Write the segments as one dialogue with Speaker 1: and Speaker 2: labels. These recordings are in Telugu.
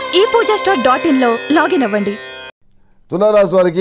Speaker 1: ePoojaStore.in లో లాగిన్ అవ్వండి.
Speaker 2: తులారాశి వారికి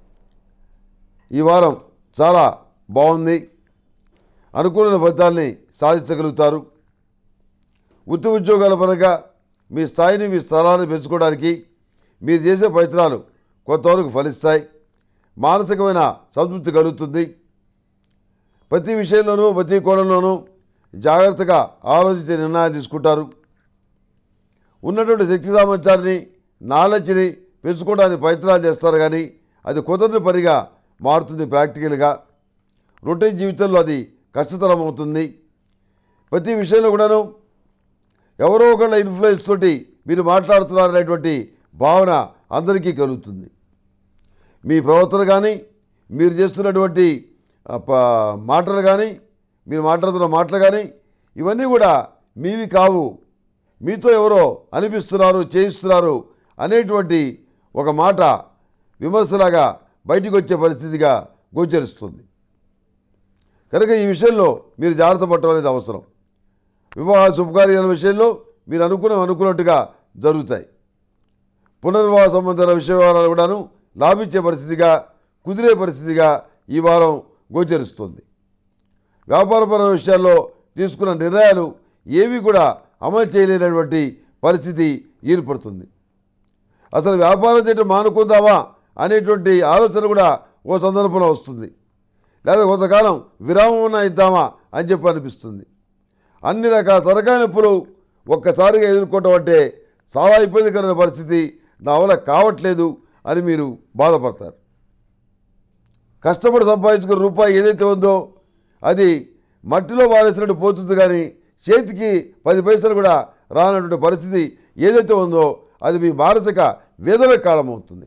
Speaker 2: ఈ వారం చాలా బాగుంది. అనుకూలమైన ఫలితాల్ని సాధించగలుగుతారు. వృత్తి ఉద్యోగాల పరంగా మీ స్థాయిని మీ స్థలాన్ని పెంచుకోవడానికి మీరు చేసే ప్రయత్నాలు కొంతవరకు ఫలిస్తాయి. మానసికమైన సంతృప్తి కలుగుతుంది. ప్రతి విషయంలోనూ ప్రతి కోణంలోనూ జాగ్రత్తగా ఆలోచించే నిర్ణయాలు తీసుకుంటారు. ఉన్నటువంటి శక్తి సామర్థ్యాన్ని నాలెడ్జ్ని పెంచుకోవడానికి ప్రయత్నాలు చేస్తారు, కానీ అది కుదరని పనిగా మారుతుంది. ప్రాక్టికల్గా రొటీన్ జీవితంలో అది కష్టతరం అవుతుంది. ప్రతి విషయంలో కూడాను ఎవరో ఒకళ్ళ ఇన్ఫ్లుయెన్స్ తోటి మీరు మాట్లాడుతున్నారనేటువంటి భావన అందరికీ కలుగుతుంది. మీ ప్రవర్తన కానీ మీరు చేస్తున్నటువంటి మాటలు కానీ మీరు మాట్లాడుతున్న మాటలు కానీ ఇవన్నీ కూడా మీవి కావు, మీతో ఎవరో అనిపిస్తున్నారు, చేయిస్తున్నారు అనేటువంటి ఒక మాట విమర్శలాగా బయటికి వచ్చే పరిస్థితిగా గోచరిస్తుంది. కనుక ఈ విషయంలో మీరు జాగ్రత్త పడటం అనేది అవసరం. వివాహ శుభకార్యాల విషయంలో మీరు అనుకున్నట్టుగా జరుగుతాయి. పునర్వివాహ సంబంధాల విషయాలు కూడాను లాభించే పరిస్థితిగా, కుదిరే పరిస్థితిగా ఈ వారం గోచరిస్తుంది. వ్యాపారపరమైన విషయాల్లో తీసుకున్న నిర్ణయాలు ఏవి కూడా అమలు చేయలేనటువంటి పరిస్థితి ఏర్పడుతుంది. అసలు వ్యాపారం చేయడం మానుకుందామా అనేటువంటి ఆలోచన కూడా ఓ సందర్భంలో వస్తుంది. లేదా కొంతకాలం విరామం ఇద్దామా అని చెప్పి అనిపిస్తుంది. అన్ని రకాల తరకాయ నొప్పులు ఒక్కసారిగా ఎదుర్కోవటం అంటే చాలా ఇబ్బందికరమైన పరిస్థితి. నా వల్ల కావట్లేదు అని మీరు బాధపడతారు. కష్టపడి సంపాదించుకున్న రూపాయి ఏదైతే ఉందో అది మట్టిలో వారేసినట్టు పోతుంది, కానీ చేతికి 10 పైసలు కూడా రానటువంటి పరిస్థితి ఏదైతే ఉందో అది మీ మానసిక వేదన కారణమవుతుంది.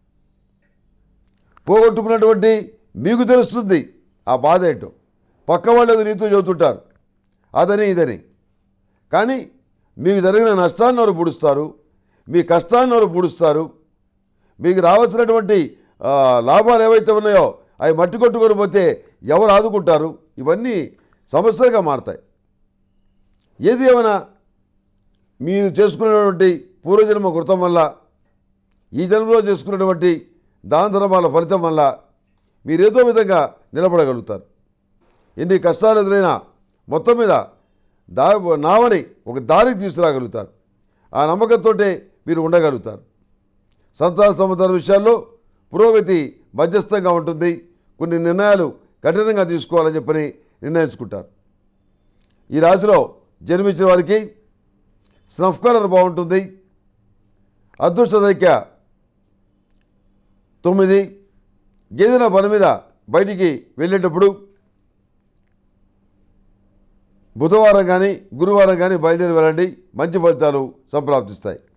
Speaker 2: పోగొట్టుకున్నటువంటి మీకు తెలుస్తుంది ఆ బాధ ఏంటో. పక్క వాళ్ళు నీతో చెబుతుంటారు అదని ఇదని, కానీ మీకు జరిగిన నష్టాన్ని వారు పూడుస్తారు, మీ కష్టాన్ని వారు పూడుస్తారు. మీకు రావాల్సినటువంటి లాభాలు ఏవైతే ఉన్నాయో అవి మట్టి కొట్టుకొని పోతే ఎవరు ఆదుకుంటారు? ఇవన్నీ సమస్యలుగా మారతాయి. ఏది ఏమైనా మీరు చేసుకున్నటువంటి పూర్వజన్మ కృతం వల్ల, ఈ జన్మలో చేసుకున్నటువంటి దాన ధర్మాల ఫలితం వల్ల మీరేదో విధంగా నిలబడగలుగుతారు. ఎన్ని కష్టాలు ఎదురైనా మొత్తం మీద నావని ఒక దారికి తీసుకురాగలుగుతారు. ఆ నమ్మకంతో మీరు ఉండగలుగుతారు. సంతాన సంబంధాల విషయాల్లో పురోగతి మధ్యస్థంగా ఉంటుంది. కొన్ని నిర్ణయాలు కఠినంగా తీసుకోవాలని చెప్పని నిర్ణయించుకుంటారు. ఈ రాశిలో జన్మించిన వారికి స్నఫ్ కలర్ బాగుంటుంది. అదృష్ట సంఖ్య 9. ఏదైనా పని మీద బయటికి వెళ్ళేటప్పుడు బుధవారం కానీ గురువారం కానీ బయలుదేరి వెళ్ళండి. మంచి ఫలితాలు సంప్రాప్తిస్తాయి.